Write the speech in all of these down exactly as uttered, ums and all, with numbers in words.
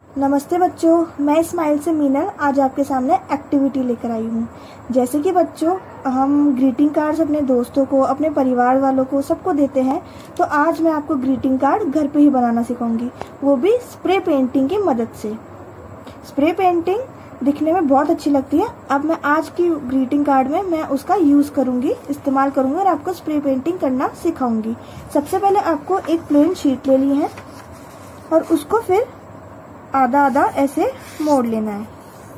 नमस्ते बच्चों, मैं स्माइल से मीनल आज आपके सामने एक्टिविटी लेकर आई हूँ। जैसे कि बच्चों हम ग्रीटिंग कार्ड्स अपने दोस्तों को, अपने परिवार वालों को, सबको देते हैं, तो आज मैं आपको ग्रीटिंग कार्ड घर पे ही बनाना सिखाऊंगी, वो भी स्प्रे पेंटिंग की मदद से। स्प्रे पेंटिंग दिखने में बहुत अच्छी लगती है। अब मैं आज की ग्रीटिंग कार्ड में मैं उसका यूज़ करूँगी, इस्तेमाल करूँगी और आपको स्प्रे पेंटिंग करना सिखाऊंगी। सबसे पहले आपको एक प्लेन शीट ले ली है और उसको फिर आधा आधा ऐसे मोड़ लेना है,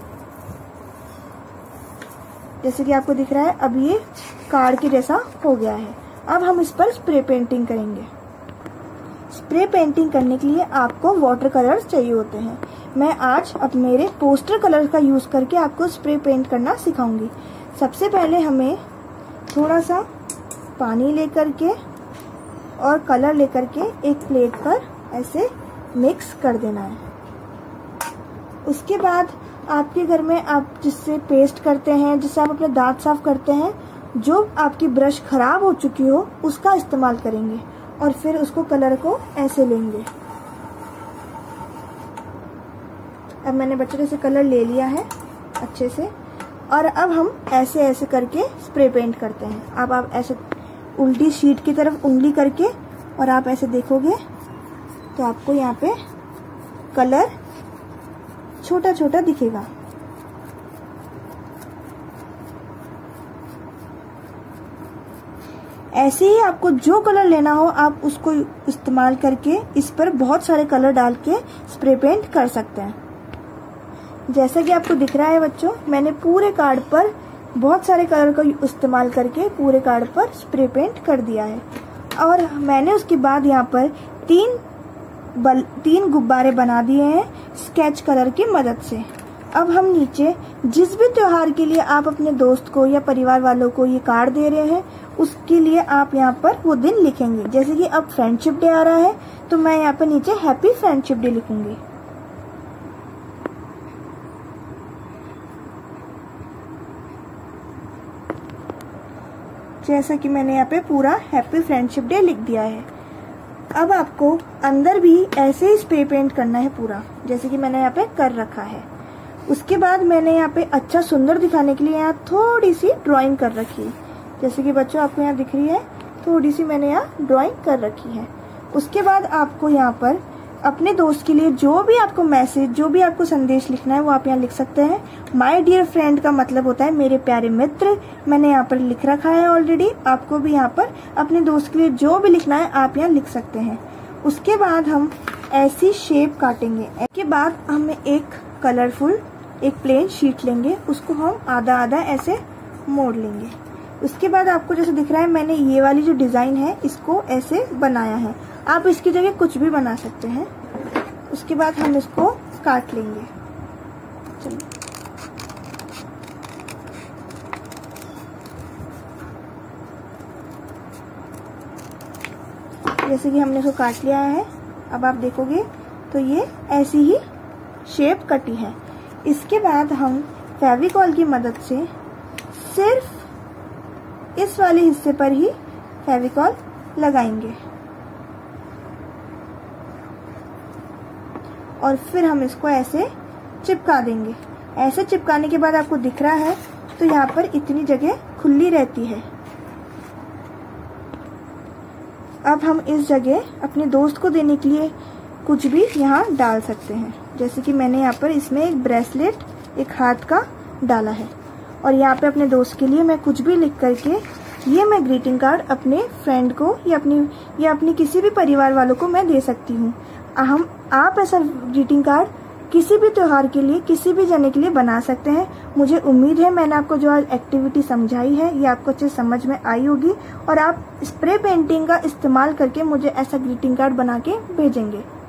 जैसे कि आपको दिख रहा है। अब ये कार्ड के जैसा हो गया है। अब हम इस पर स्प्रे पेंटिंग करेंगे। स्प्रे पेंटिंग करने के लिए आपको वाटर कलर्स चाहिए होते हैं। मैं आज अब मेरे पोस्टर कलर का यूज करके आपको स्प्रे पेंट करना सिखाऊंगी। सबसे पहले हमें थोड़ा सा पानी लेकर के और कलर लेकर के एक प्लेट पर ऐसे मिक्स कर देना है। उसके बाद आपके घर में आप जिससे पेस्ट करते हैं, जिससे आप अपने दांत साफ करते हैं, जो आपकी ब्रश खराब हो चुकी हो उसका इस्तेमाल करेंगे और फिर उसको कलर को ऐसे लेंगे। अब मैंने बच्चों से कलर ले लिया है अच्छे से और अब हम ऐसे ऐसे करके स्प्रे पेंट करते हैं। अब आप ऐसे उल्टी शीट की तरफ उंगली करके और आप ऐसे देखोगे तो आपको यहाँ पे कलर छोटा छोटा दिखेगा। ऐसे ही आपको जो कलर लेना हो आप उसको इस्तेमाल करके इस पर बहुत सारे कलर डाल के स्प्रे पेंट कर सकते हैं। जैसा कि आपको दिख रहा है बच्चों, मैंने पूरे कार्ड पर बहुत सारे कलर का इस्तेमाल करके पूरे कार्ड पर स्प्रे पेंट कर दिया है। और मैंने उसके बाद यहाँ पर तीन बल तीन गुब्बारे बना दिए हैं स्केच कलर की मदद से। अब हम नीचे जिस भी त्योहार के लिए आप अपने दोस्त को या परिवार वालों को ये कार्ड दे रहे हैं उसके लिए आप यहाँ पर वो दिन लिखेंगे। जैसे कि अब फ्रेंडशिप डे आ रहा है तो मैं यहाँ पर नीचे हैप्पी फ्रेंडशिप डे लिखूंगी। जैसा कि मैंने यहाँ पे पूरा हैप्पी फ्रेंडशिप डे लिख दिया है। अब आपको अंदर भी ऐसे ही स्प्रे पेंट करना है पूरा, जैसे कि मैंने यहाँ पे कर रखा है। उसके बाद मैंने यहाँ पे अच्छा सुंदर दिखाने के लिए यहाँ थोड़ी सी ड्राइंग कर रखी है, जैसे कि बच्चों आपको यहाँ दिख रही है, थोड़ी सी मैंने यहाँ ड्राइंग कर रखी है। उसके बाद आपको यहाँ पर अपने दोस्त के लिए जो भी आपको मैसेज, जो भी आपको संदेश लिखना है वो आप यहाँ लिख सकते हैं। माय डियर फ्रेंड का मतलब होता है मेरे प्यारे मित्र, मैंने यहाँ पर लिख रखा है ऑलरेडी। आपको भी यहाँ पर अपने दोस्त के लिए जो भी लिखना है आप यहाँ लिख सकते हैं। उसके बाद हम ऐसी शेप काटेंगे। इसके बाद हम एक कलरफुल एक प्लेन शीट लेंगे, उसको हम आधा आधा ऐसे मोड़ लेंगे। उसके बाद आपको जैसे दिख रहा है मैंने ये वाली जो डिजाइन है इसको ऐसे बनाया है। आप इसकी जगह कुछ भी बना सकते हैं। उसके बाद हम इसको काट लेंगे। चलिए, जैसे कि हमने इसको काट लिया है। अब आप देखोगे तो ये ऐसी ही शेप कटी है। इसके बाद हम फेविकॉल की मदद से सिर्फ इस वाले हिस्से पर ही फेविकॉल लगाएंगे और फिर हम इसको ऐसे चिपका देंगे। ऐसे चिपकाने के बाद आपको दिख रहा है तो यहाँ पर इतनी जगह खुली रहती है। अब हम इस जगह अपने दोस्त को देने के लिए कुछ भी यहाँ डाल सकते हैं, जैसे कि मैंने यहाँ पर इसमें एक ब्रेसलेट, एक हाथ का डाला है और यहाँ पे अपने दोस्त के लिए मैं कुछ भी लिख करके ये मैं ग्रीटिंग कार्ड अपने फ्रेंड को या अपनी या अपनी किसी भी परिवार वालों को मैं दे सकती हूँ। हम आप ऐसा ग्रीटिंग कार्ड किसी भी त्योहार के लिए, किसी भी जने के लिए बना सकते हैं। मुझे उम्मीद है मैंने आपको जो आज एक्टिविटी समझाई है ये आपको अच्छे समझ में आई होगी और आप स्प्रे पेंटिंग का इस्तेमाल करके मुझे ऐसा ग्रीटिंग कार्ड बना के भेजेंगे।